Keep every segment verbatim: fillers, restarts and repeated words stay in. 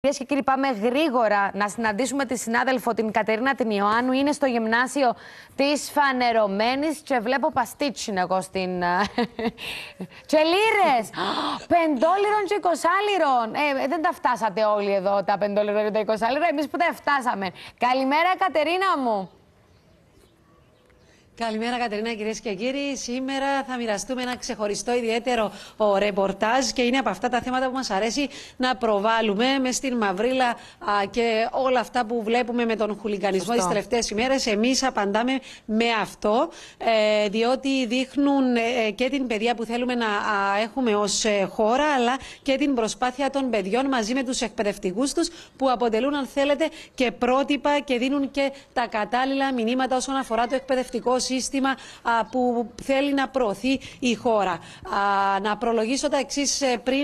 Κυρίες και κύριοι, πάμε γρήγορα να συναντήσουμε τη συνάδελφο την Κατερίνα την Ιωάννου. Είναι στο γυμνάσιο της Φανερωμένης και βλέπω παστίτσιν εγώ στην... και λίρες! Πεντόλιρων και εικοσάλιρων! Ε, δεν τα φτάσατε όλοι εδώ τα πεντόλιρων και τα εικοσάλιρα, εμείς που τα φτάσαμε. Καλημέρα Κατερίνα μου! Καλημέρα Κατερίνα, κυρίες και κύριοι. Σήμερα θα μοιραστούμε ένα ξεχωριστό ιδιαίτερο ο, ρεπορτάζ και είναι από αυτά τα θέματα που μας αρέσει να προβάλλουμε μες στην μαυρίλα α, και όλα αυτά που βλέπουμε με τον χουλικανισμό τις τελευταίες ημέρες. Εμείς απαντάμε με αυτό, ε, διότι δείχνουν ε, και την παιδεία που θέλουμε να α, έχουμε ως ε, χώρα, αλλά και την προσπάθεια των παιδιών μαζί με τους εκπαιδευτικούς τους, που αποτελούν, αν θέλετε, και πρότυπα και δίνουν και τα κατάλληλα μηνύματα όσον αφορά το εκπαιδευτικό σύστημα α, που θέλει να προωθεί η χώρα. Α, να προλογίσω τα εξής πριν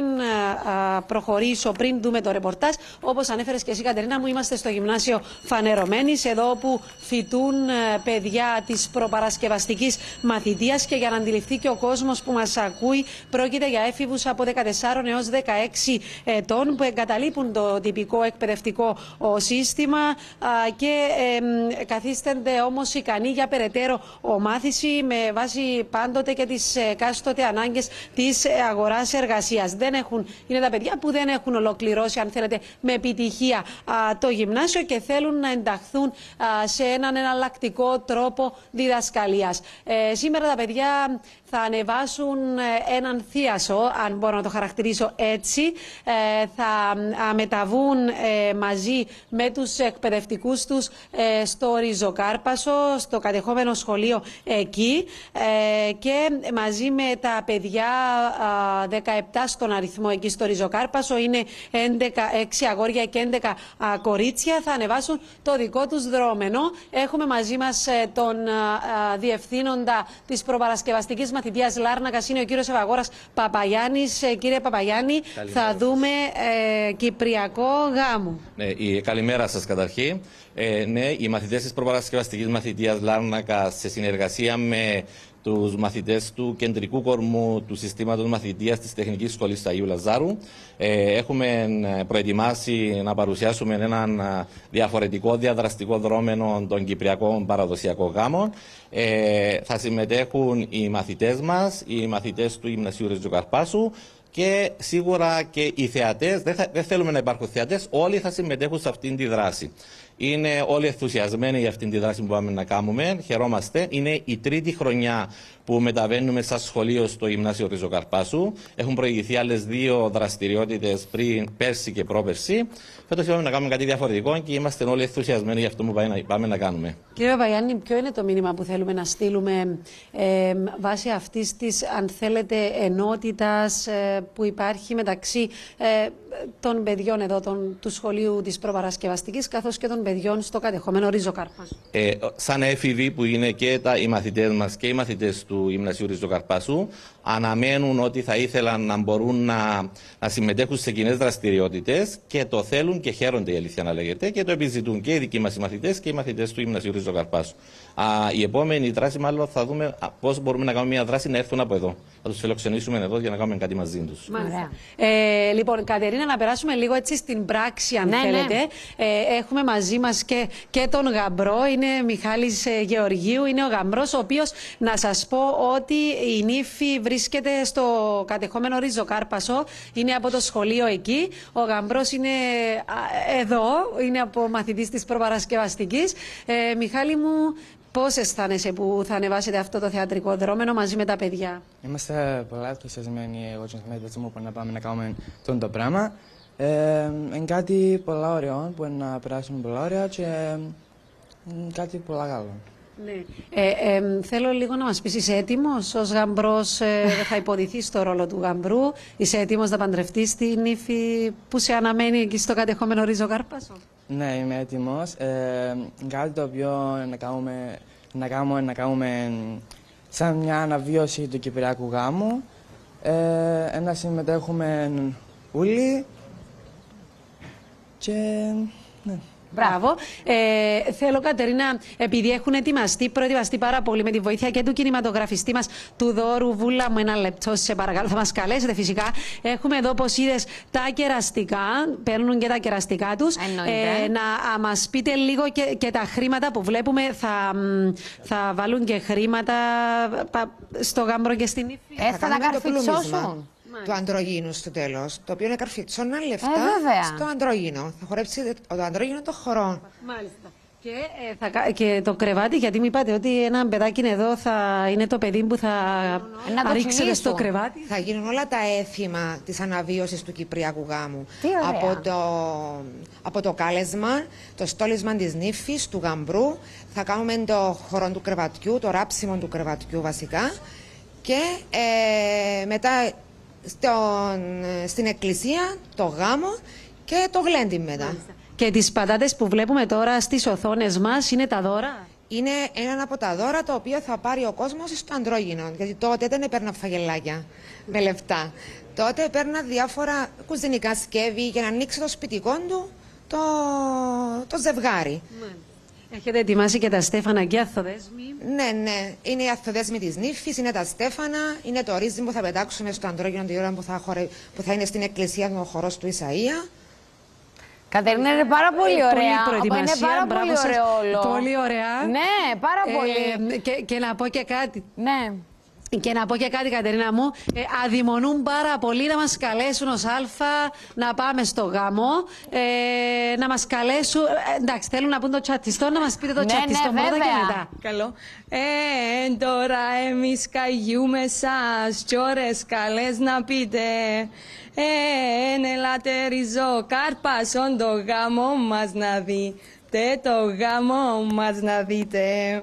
α, προχωρήσω, πριν δούμε το ρεπορτάζ. Όπως ανέφερες και εσύ Κατερίνα μου, είμαστε στο γυμνάσιο Φανερωμένης, εδώ που φοιτούν α, παιδιά της προπαρασκευαστικής μαθητείας, και για να αντιληφθεί και ο κόσμος που μας ακούει, πρόκειται για έφηβους από δεκατέσσερα έως δεκαέξι ετών που εγκαταλείπουν το τυπικό εκπαιδευτικό ο, σύστημα α, και ε, καθίστανται όμως ικανοί για περαιτέρω ομάθηση με βάση πάντοτε και τις εκάστοτε ανάγκες της αγοράς εργασίας. Δεν έχουν, είναι τα παιδιά που δεν έχουν ολοκληρώσει, αν θέλετε, με επιτυχία α, το γυμνάσιο και θέλουν να ενταχθούν α, σε έναν εναλλακτικό τρόπο διδασκαλίας. Ε, σήμερα τα παιδιά θα ανεβάσουν έναν θίασο, αν μπορώ να το χαρακτηρίσω έτσι. Ε, θα α, μεταβούν ε, μαζί με τους εκπαιδευτικούς τους ε, στο Ριζοκάρπασο, στο κατεχόμενο σχολείο εκεί, ε, και μαζί με τα παιδιά α, δεκαεπτά στον αριθμό εκεί στο Ριζοκάρπασο, είναι έντεκα, έξι αγόρια και έντεκα α, κορίτσια, θα ανεβάσουν το δικό τους δρόμενο. Έχουμε μαζί μας ε, τον α, διευθύνοντα της προπαρασκευαστικής μαθητείας Λάρνακας, είναι ο κύριος Ευαγόρας Παπαγιάννης. Ε, κύριε Παπαγιάννη, καλημέρα. Θα δούμε ε, κυπριακό γάμο. Ναι, η, καλημέρα σας καταρχήν. Ε, ναι, οι μαθητές της προπαρασκευαστικής μαθητείας Λάρνακα, σε συνεργασία με τους μαθητές του κεντρικού κορμού του συστήματος μαθητείας της Τεχνικής Σχολής Αγίου Λαζάρου, ε, έχουμε προετοιμάσει να παρουσιάσουμε έναν διαφορετικό διαδραστικό δρόμενο των κυπριακών παραδοσιακών γάμων. Ε, θα συμμετέχουν οι μαθητές μας, οι μαθητές του Γυμνασίου Ριζοκαρπάσου, και σίγουρα και οι θεατές. Δεν, θα, δεν θέλουμε να υπάρχουν θεατές, όλοι θα συμμετέχουν σε αυτήν τη δράση. Είναι όλοι ενθουσιασμένοι για αυτήν τη δράση που πάμε να κάνουμε. Χαιρόμαστε. Είναι η τρίτη χρονιά που μεταβαίνουμε σαν σχολείο στο Γυμνάσιο Ριζοκαρπάσου. Έχουν προηγηθεί άλλες δύο δραστηριότητες πριν, πέρσι και πρόπερσι. Φέτος είπαμε να κάνουμε κάτι διαφορετικό και είμαστε όλοι ενθουσιασμένοι για αυτό που πάμε να, πάμε να κάνουμε. Κύριε Παπαγιάννη, ποιο είναι το μήνυμα που θέλουμε να στείλουμε ε, βάσει αυτής της, αν θέλετε, ενότητας ε, που υπάρχει μεταξύ ε, των παιδιών εδώ των, του σχολείου της προπαρασκευαστικής, καθώς και των παιδιών στο κατεχόμενο Ριζοκάρπασο? Ε, σαν έφηβοι που είναι και τα, οι μαθητές μας και οι μαθητές του Γυμνασίου Ριζοκαρπάσου, αναμένουν ότι θα ήθελαν να μπορούν να, να συμμετέχουν σε κοινές δραστηριότητες, και το θέλουν και χαίρονται, η αλήθεια να λέγεται, και το επιζητούν και οι δικοί μας οι μαθητές και οι μαθητές του Γυμνασίου Ριζοκαρπάσου. Α, η επόμενη δράση, μάλλον, θα δούμε πώς μπορούμε να κάνουμε μια δράση να έρθουν από εδώ. Θα τους φιλοξενήσουμε εδώ για να κάνουμε κάτι μαζί τους. Μάλιστα. Ε, λοιπόν, Κατερίνα, να περάσουμε λίγο έτσι στην πράξη, αν ναι, θέλετε. Ναι. Ε, έχουμε μαζί μας και, και τον γαμπρό, είναι Μιχάλης ε, Γεωργίου, είναι ο γαμπρός, ο οποίος, να σας πω ότι η νύφη βρίσκεται στο κατεχόμενο Ριζοκάρπασο, είναι από το σχολείο εκεί. Ο γαμπρός είναι α, εδώ, είναι από μαθητής της προπαρασκευαστικής. Ε, Μιχάλη μου, πώς αισθάνεσαι που θα ανεβάσετε αυτό το θεατρικό δρόμενο μαζί με τα παιδιά? Είμαστε πολλά ενθουσιασμένοι, εγώ και οι μαθητές μου, που να πάμε να κάνουμε αυτό το πράγμα. Ε, είναι κάτι πολλά ωραίο, που να περάσουμε πολλά ωραία και ε, κάτι πολλά καλό. Ναι. Ε, ε, θέλω λίγο να μας πεις, είσαι έτοιμος ως γαμπρός, ε, θα υποδηθείς στο ρόλο του γαμπρού, είσαι έτοιμος να παντρευτείς τη νύφη που σε αναμένει εκεί στο κατεχόμενο Ριζοκάρπασο? Ναι, είμαι έτοιμος. Ε, κάτι το οποίο να κάνουμε, να κάνουμε, να κάνουμε σαν μια αναβίωση του κυπριακού γάμου, ε, να συμμετέχουμε όλοι και ναι. Μπράβο. Ε, θέλω, Κατερίνα, επειδή έχουν ετοιμαστεί, προετοιμαστεί πάρα πολύ με τη βοήθεια και του κινηματογραφιστή μας, του Δώρου Βούλα μου, ένα λεπτό, σε παρακαλώ. Θα μας καλέσετε φυσικά. Έχουμε εδώ, όπως είδες, τα κεραστικά. Παίρνουν και τα κεραστικά τους. Ε, να α, μας πείτε λίγο και, και τα χρήματα που βλέπουμε. Θα, θα βάλουν και χρήματα στο γάμπρο και στην ύφη. Ε, θα, θα τα καρφιτσώσουν. Του ανδρογίνου στο τέλος, το οποίο είναι καρφιτσόνα λεφτά ε, στο ανδρόγινο. Θα χορέψει το ανδρόγινο το χορό. Μάλιστα. Και, ε, θα, και το κρεβάτι, γιατί μου είπατε ότι ένα παιδάκι είναι εδώ, θα είναι το παιδί που θα ε, ρίξετε στο κρεβάτι. Θα γίνουν όλα τα έθιμα της αναβίωσης του Κυπριακού γάμου. Από το, από το κάλεσμα, το στόλισμα της νύφης, του γαμπρού, θα κάνουμε το χορό του κρεβατιού, το ράψιμο του κρεβατιού βασικά και ε, μετά στον, στην εκκλησία, το γάμο και το γλέντι μετά. Μάλιστα. Και τις πατάτες που βλέπουμε τώρα στις οθόνες μας είναι τα δώρα. Είναι ένα από τα δώρα το οποίο θα πάρει ο κόσμος στο ανδρόγυνο. Γιατί τότε δεν έπαιρνα φαγελάκια με λεφτά. Τότε έπαιρνα διάφορα κουζινικά σκεύη για να ανοίξει το σπιτικό του το, το ζευγάρι. Μάλιστα. Έχετε ετοιμάσει και τα στέφανα και αθοδέσμοι. Ναι, ναι. Είναι η αθοδέσμη της νύφης, είναι τα στέφανα, είναι το ρύζι που θα πετάξουμε στο ανδρόγυνο την ώρα που θα, χωρε... που θα είναι στην εκκλησία του χορός του Ισαΐα. Κατερίνα, είναι πάρα πολύ ωραία. Πολύ προετοιμασία, είναι πάρα μπράβο πολύ ωραίο όλο. Πολύ ωραία. Ναι, πάρα πολύ. Ε, και, και να πω και κάτι. Ναι. Και να πω και κάτι, Κατερίνα μου, ε, αδειμονούν πάρα πολύ να μας καλέσουν ως Αλφα να πάμε στο γάμο, ε, να μας καλέσουν, ε, εντάξει, θέλουν να πούν το τσατιστό, να μας πείτε το ναι, τσατιστό ναι, πρώτα βέβαια. και μετά. Καλό. Ε, τώρα εμείς καγιούμε σας κι ώρες καλές να πείτε. Ε, ελάτε Ριζοκάρπασον το γάμο μας να δείτε, το γάμο μας να δείτε.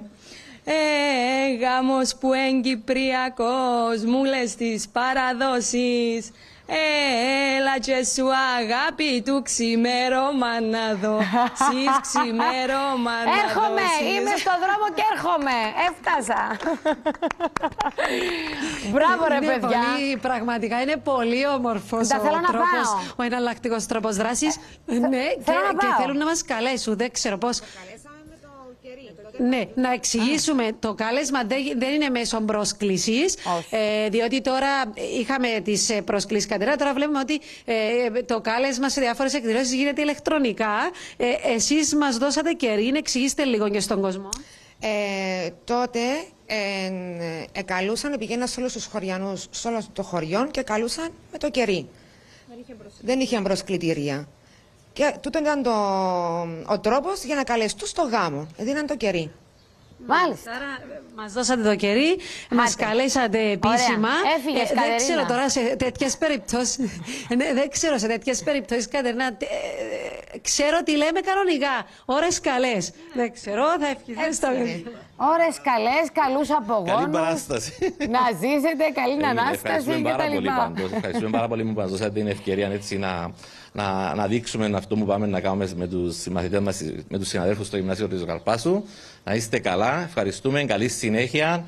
Ε, γάμος που εν Κυπριακός μου λες τις παραδόσεις. Ε, έλα και σου αγάπη του ξημέρωμα να δω. Σεις ξημέρωμα να δώσεις. Έρχομαι, είμαι στο δρόμο και έρχομαι. Έφτασα. Μπράβο ρε είναι παιδιά. Πολύ, πραγματικά είναι πολύ όμορφος ο, τρόπος, ο εναλλακτικός τρόπος δράσης. Θε, ναι, θέλω και, να και πάω. θέλουν να μας καλέσουν, δεν ξέρω πώς. Ναι, να εξηγήσουμε, το κάλεσμα δεν, δεν είναι μέσω πρόσκλησης, ε, διότι τώρα είχαμε τις προσκλήσεις, Κατερίνα, τώρα βλέπουμε ότι ε, το κάλεσμα σε διάφορες εκδηλώσεις γίνεται ηλεκτρονικά. Ε, εσείς μας δώσατε κερί, εξηγήστε λίγο και στον κόσμο. Ε, τότε ε, ε, καλούσαν, πήγαιναν σε όλους τους χωριανούς, σε όλο το χωριό και καλούσαν με το κερί. Δεν είχε προσκλητήρια. Και τούτο ήταν το, ο τρόπος για να καλεστούν στο γάμο. Δίναν το κερί. Μάλιστα. Άρα μας δώσατε το κερί, μας καλέσατε επίσημα. Έφυγες, ε, Κατερίνα. δεν ξέρω τώρα σε τέτοιες περιπτώσεις, ναι, δεν ξέρω σε τέτοιες περιπτώσεις, Κατερίνα, ε, ξέρω τι λέμε κανονικά, ώρες καλές. Δεν ξέρω, θα ευχηθείτε στο παιδί. Ώρες καλές, καλούς απογόνους. Καλή παράσταση. Να ζήσετε, καλή Ανάσταση Ευχαριστούμε πάρα κτλ. πολύ πάντως. Ευχαριστούμε πάρα πολύ που μας δώσατε την ευκαιρία έτσι, να, να, να δείξουμε αυτό που πάμε να κάνουμε με τους συμμαθητές μας, με τους συναδέλφους στο Γυμνάσιο Ριζοκαρπάσου. Να είστε καλά, ευχαριστούμε, καλή συνέχεια.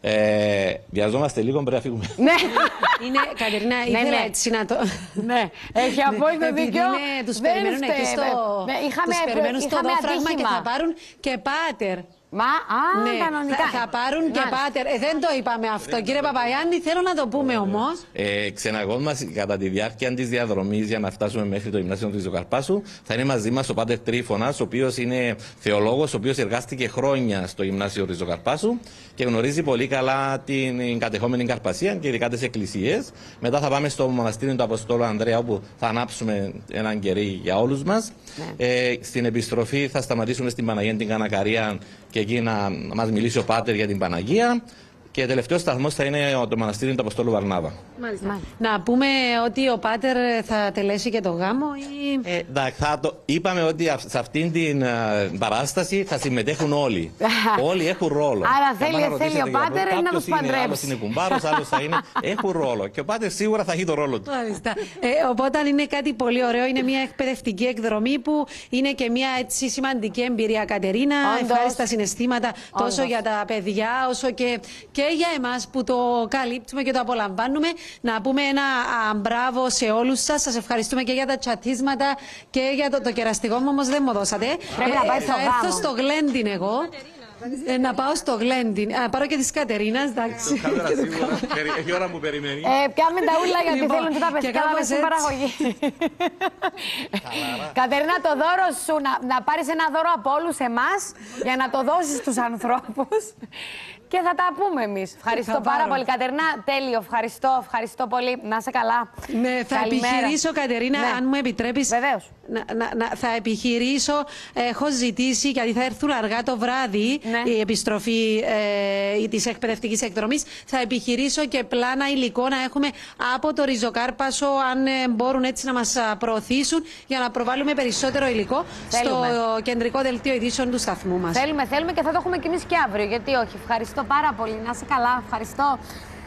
Ε, βιαζόμαστε λίγο, πρέπει να φύγουμε. Ναι. Είναι, Κατερίνα, ήθελα ναι. έτσι να το... Ναι, έχει απόλυτο Επειδή δίκιο. είναι, τους Δεν περιμένουν εκεί φταίει. στο, Ναι, είχαμε, τους περιμένουν στο είχαμε δόφραγμα και ατύχημα. θα πάρουν και πάτερ. Μα, α, Ναι, κανονικά. θα, θα πάρουν και Μάλιστα. πάτερ. Ε, δεν το είπαμε αυτό, κύριε Παπαγιάννη, θέλω να το πούμε όμως. Ε, ξεναγών μας κατά τη διάρκεια της διαδρομής για να φτάσουμε μέχρι το Γυμνάσιο του Ριζοκαρπάσου θα είναι μαζί μας ο Πάτερ Τρίφωνας, ο οποίος είναι θεολόγος, ο οποίος εργάστηκε χρόνια στο Γυμνάσιο Ριζοκαρπάσου και γνωρίζει πολύ καλά την κατεχόμενη Καρπασία και ειδικά τις εκκλησίες. Μετά θα πάμε στο μοναστήρι του Αποστόλου Ανδρέα, όπου θα ανάψουμε έναν κερί για όλους μας. Ναι. Ε, στην επιστροφή θα σταματήσουμε στην Παναγία την Κανακαρία και εκεί να μας μιλήσει ο Πάτερ για την Παναγία. Και τελευταίο σταθμό θα είναι το μοναστήρι του Αποστόλου Βαρνάβα. Μάλιστα. Να πούμε ότι ο Πάτερ θα τελέσει και το γάμο ή... Ε, εντάξει, θα το, είπαμε ότι σε αυτήν την uh, παράσταση θα συμμετέχουν όλοι. Όλοι έχουν ρόλο. Άρα θέλει, θέλει ο Πάτερ να τους παντρέψει. Άλλος είναι κουμπάρος, άλλος θα είναι... Έχουν ρόλο. Και ο Πάτερ σίγουρα θα έχει το ρόλο του. Μάλιστα. Ε, οπότε είναι κάτι πολύ ωραίο. Είναι μια εκπαιδευτική εκδρομή που είναι και μια έτσι σημαντική εμπειρία, Κατερίνα. Όντως. Ευχάριστα συναισθήματα Όντως. τόσο για τα παιδιά όσο και, και για εμάς που το καλύπτουμε και το απολαμβάνουμε. Να πούμε ένα α, μπράβο σε όλους σας. Σας ευχαριστούμε και για τα τσατίσματα και για το, το κεραστικό μου, όμως δεν μου δώσατε. Πρέπει να πάει στο θα έρθω γάμο. στο Γλέντιν εγώ. Ε, να πάω στο Γλέντιν. Α, πάρω και της Κατερίνας, εντάξει. Έχει ώρα που περιμένει. Ε, πιάμε τα ούλα γιατί Λοιπόν, θέλουν και τα παιδιά να κάπως στην έτσι. παραγωγή. Κατερίνα, το δώρο σου, να, να πάρεις ένα δώρο από όλους εμάς για να το δώσεις στους ανθρώπους και θα τα πούμε εμείς. Ευχαριστώ Θα πάρα πάρω. πολύ, Κατερίνα. Τέλειο, ευχαριστώ, ευχαριστώ πολύ. Να είσαι καλά. Ναι, θα Καλημέρα. επιχειρήσω, Κατερίνα, Ναι. αν μου επιτρέπεις. Βεβαίως. Να, να, να, θα επιχειρήσω, έχω ζητήσει, γιατί θα έρθουν αργά το βράδυ Ναι. η επιστροφή ε, της εκπαιδευτικής εκδρομής. Θα επιχειρήσω και πλάνα υλικό να έχουμε από το Ριζοκάρπασο, αν ε, μπορούν έτσι να μας α, προωθήσουν, για να προβάλλουμε περισσότερο υλικό Θέλουμε. στο κεντρικό δελτίο ειδήσεων του σταθμού μας. Θέλουμε, θέλουμε και θα το έχουμε κι εμείς και αύριο. Γιατί όχι. Ευχαριστώ πάρα πολύ. Να είσαι καλά. Ευχαριστώ.